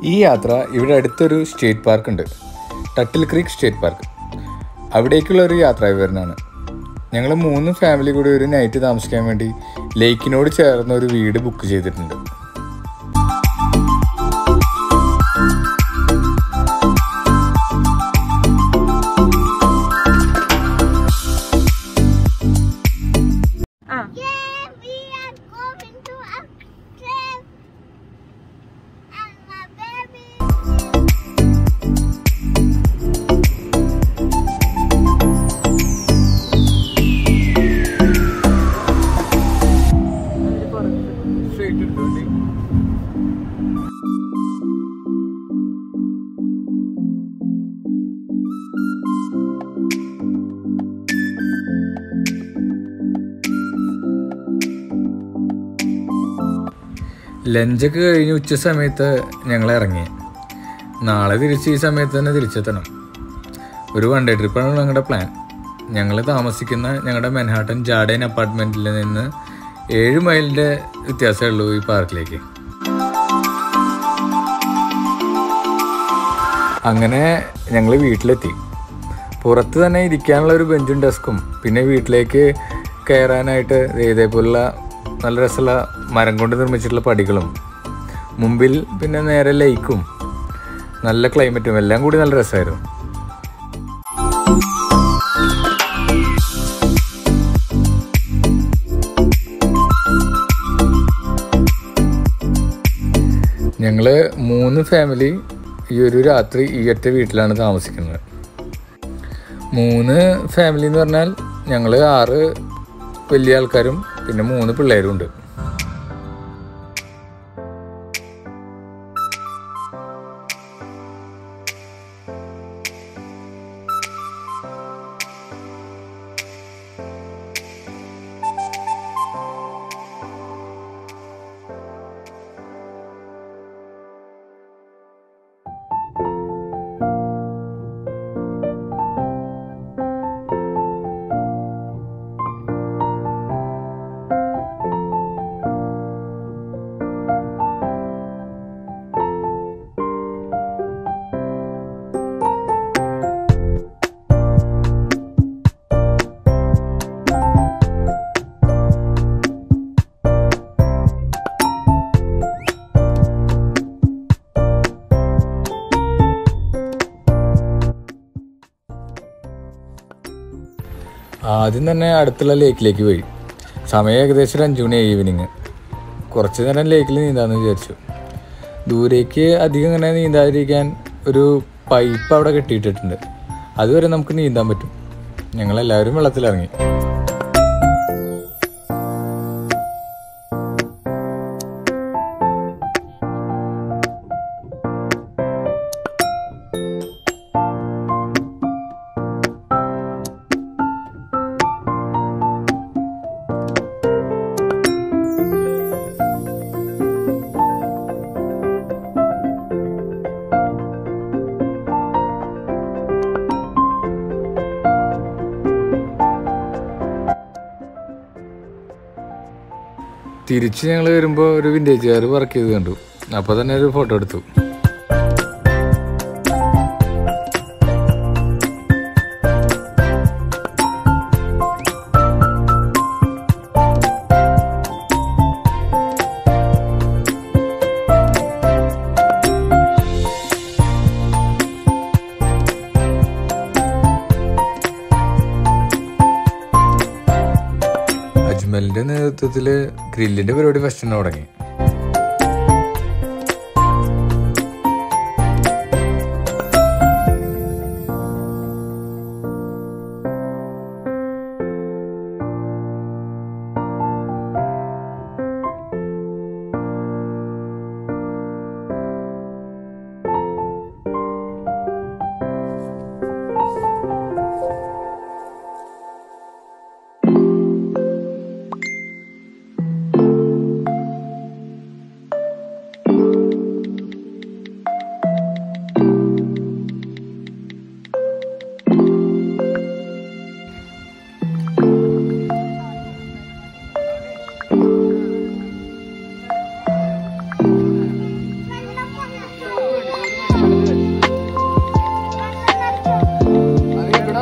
ഈ യാത്ര ഇവിടെ അടുത്തൊരു സ്റ്റേറ്റ് പാർക്കുണ്ട്, ടട്ടിൽ ക്രീക്ക് സ്റ്റേറ്റ് പാർക്ക്. അവിടേക്കുള്ളൊരു യാത്രാ വിവരണമാണ്. ഞങ്ങൾ 3 ഫാമിലി കൂടി ഒരു നൈറ്റ് താമസിക്കാൻ വേണ്ടി ലേക്കിനോട് ചേർന്ന ഒരു വീട് ബുക്ക് ചെയ്തിട്ടുണ്ട്. ലഞ്ചൊക്കെ കഴിഞ്ഞ് ഉച്ച സമയത്ത് ഞങ്ങൾ ഇറങ്ങി. നാളെ തിരിച്ച് ഈ സമയത്ത് തന്നെ തിരിച്ചെത്തണം. ഒരു 1 ഡേ ട്രിപ്പാണ് ഞങ്ങളുടെ പ്ലാൻ. ഞങ്ങൾ താമസിക്കുന്ന ഞങ്ങളുടെ മാൻഹാട്ടൻ ജാർഡൻ അപ്പാർട്ട്മെൻറ്റിൽ നിന്ന് 7 മൈലിൻ്റെ വ്യത്യാസമേ ഉള്ളൂ ഈ പാർക്കിലേക്ക്. അങ്ങനെ ഞങ്ങൾ വീട്ടിലെത്തി. പുറത്ത് തന്നെ ഇരിക്കാനുള്ള ഒരു ബെഞ്ചും ഡെസ്കും, പിന്നെ വീട്ടിലേക്ക് കയറാനായിട്ട് ഇതേപോലുള്ള നല്ല രസമുള്ള മരം കൊണ്ട് നിർമ്മിച്ചിട്ടുള്ള പടികളും, മുമ്പിൽ പിന്നെ നേരെ ലേക്കും, നല്ല ക്ലൈമറ്റും എല്ലാം കൂടി നല്ല രസമായിരുന്നു. ഞങ്ങൾ 3 ഫാമിലി ഈ ഒരു രാത്രി ഈ ഒറ്റ വീട്ടിലാണ് താമസിക്കുന്നത്. 3 ഫാമിലി എന്ന് പറഞ്ഞാൽ ഞങ്ങൾ 6 വലിയ ആൾക്കാരും പിന്നെ 3 പിള്ളേരും ഉണ്ട്. ആദ്യം തന്നെ അടുത്തുള്ള ലേക്കിലേക്ക് പോയി. സമയം ഏകദേശം 5 മണി ഈവനിങ്. കുറച്ച് നേരം ലേക്കിൽ നീന്താമെന്ന് വിചാരിച്ചു. ദൂരേക്ക് അധികം ഇങ്ങനെ നീന്താതിരിക്കാൻ ഒരു പൈപ്പ് അവിടെ കെട്ടിയിട്ടിട്ടുണ്ട്. അതുവരെ നമുക്ക് നീന്താൻ പറ്റും. ഞങ്ങളെല്ലാവരും വെള്ളത്തിലിറങ്ങി. തിരിച്ച് ഞങ്ങൾ വരുമ്പോൾ ഒരു വിൻറ്റേജ് കാർ വർക്ക് ചെയ്ത് കണ്ടു. അപ്പോൾ തന്നെ ഒരു ഫോട്ടോ എടുത്തു. അജ്മലിൻ്റെ നേതൃത്വത്തിൽ ഗ്രില്ലിൻ്റെ പരിപാടി ഫസ്റ്റ് തന്നെ തുടങ്ങി.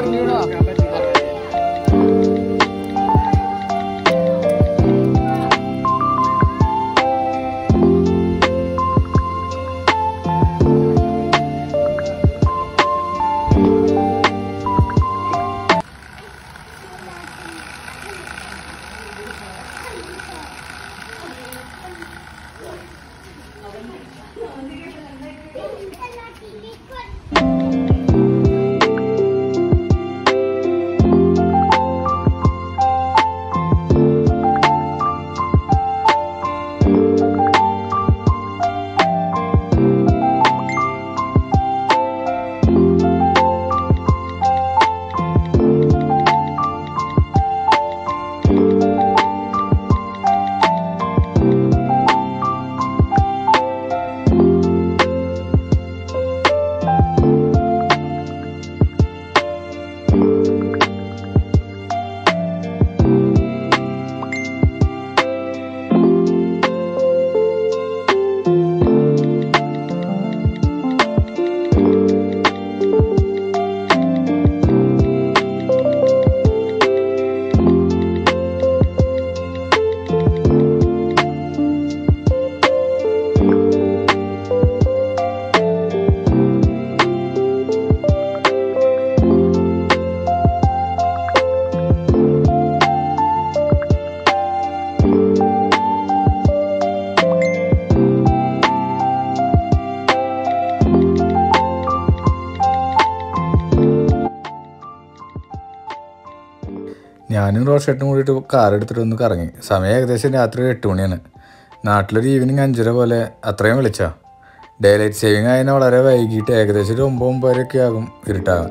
ഞാനും റോഷേട്ടും കൂടിയിട്ട് കാർ എടുത്തിട്ട് ഒന്ന് കറങ്ങി. സമയം ഏകദേശം രാത്രി 8 മണിയാണ്. നാട്ടിലൊരു ഈവനിങ് 5:30 പോലെ അത്രയും വിളിച്ചാ. ഡേ ലൈറ്റ് സേവിങ് ആയതിനെ വളരെ വൈകിട്ട് ഏകദേശം ഒരു 9-9:30 ആകും ഇരുട്ടാകാൻ.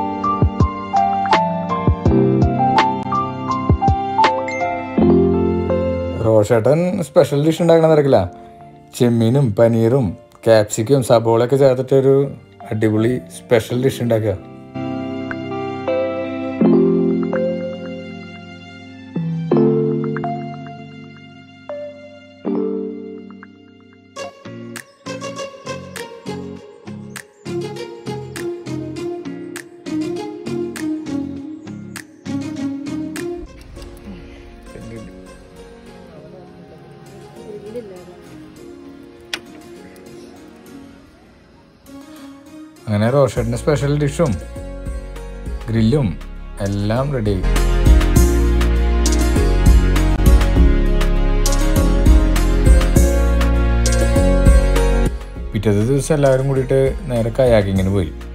റോഷേട്ടൻ സ്പെഷ്യൽ ഡിഷ് ഉണ്ടാക്കണ തിരക്കില്ല. ചെമ്മീനും പനീറും ക്യാപ്സിക്കും സബോളയൊക്കെ ചേർത്തിട്ടൊരു അടിപൊളി സ്പെഷ്യൽ ഡിഷ് ഉണ്ടാക്കുക. അങ്ങനെ റോഷേട്ടിൻ്റെ സ്പെഷ്യൽ ഡിഷും ഗ്രില്ലും എല്ലാം റെഡി. പിറ്റത്തെ ദിവസം എല്ലാവരും കൂടിയിട്ട് നേരെ കയാക്കിങ്ങിന് പോയി.